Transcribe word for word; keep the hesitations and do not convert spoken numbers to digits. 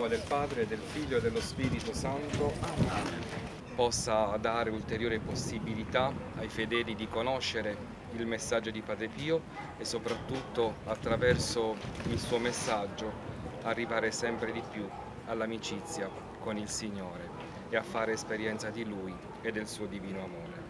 nome del Padre, del Figlio e dello Spirito Santo. Possa dare ulteriore possibilità ai fedeli di conoscere il messaggio di Padre Pio e soprattutto attraverso il suo messaggio arrivare sempre di più all'amicizia con il Signore e a fare esperienza di Lui e del suo divino amore.